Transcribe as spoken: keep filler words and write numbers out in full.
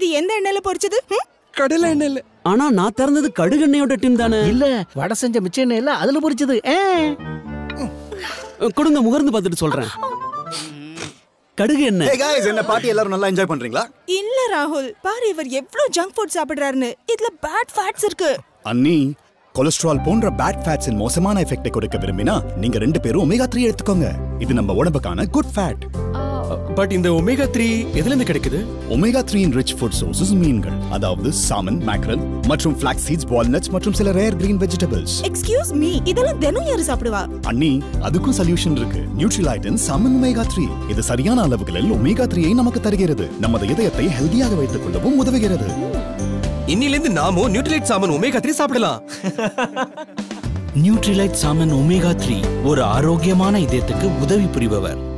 இது எந்த எண்ணெயில பொரிச்சது? கடலை எண்ணெயில. ஆனா நான் திறந்தது கடுகு எண்ணெயோட டின் தானே. இல்ல, வடை செஞ்ச மிச்ச எண்ணெயில அதுல பொரிச்சது. கொடுங்க, முகர்ந்து பார்த்துட்டு சொல்றேன். கடுகு எண்ணெய். Hey guys, என்ன பார்ட்டி எல்லாரும் நல்லா என்ஜாய் பண்றீங்களா? இல்ல ராகுல், பாரு இவர் எவ்வளவு ஜங்க் ஃபுட் சாப்பிடுறாருன்னு. இதுல பேட் ஃபேட்ஸ் இருக்கு. அண்ணி, கொலஸ்ட்ரால் போன்ற பேட் ஃபேட்ஸின் மோசமான எஃபெக்ட்டை கொடுக்க விரும்பினா நீங்க ரெண்டு பேரும் ஒமேகா த்ரீ எடுத்துக்கோங்க. இது நம்ம உடம்புக்கான குட் ஃபேட். பட் இந்த ஒமேகா த்ரீ எதுல இருந்து கிடைக்குது? Omega three in rich food sources மீன்கள், அதாவது சாமன், மேக்ரல் மற்றும் ஃபிளாக்ஸ் சீட்ஸ், வால்நட்ஸ் மற்றும் சில rare green vegetables. Excuse me, இதெல்லாம் தினம் யாரு சாப்பிடுவா? அண்ணி, அதுக்கும் சொல்யூஷன் இருக்கு. Nutrilite salmon omega three. இது சரியான அளவுகளில் ஒமேகா த்ரீ ஐ நமக்கு தருகிறது. நமது இதயத்தை ஹெல்தியாக வைத்துக் கொள்ளவும் உதவுகிறது. இன்னிலிருந்து நாமும் நியூட்ரிலைட் சாமன் ஒமேகா த்ரீ சாப்பிடலாம். நியூட்ரிலைட் சாமன் ஒமேகா த்ரீ ஒரு ஆரோக்கியமான இதயத்துக்கு உதவி புரிபவர்.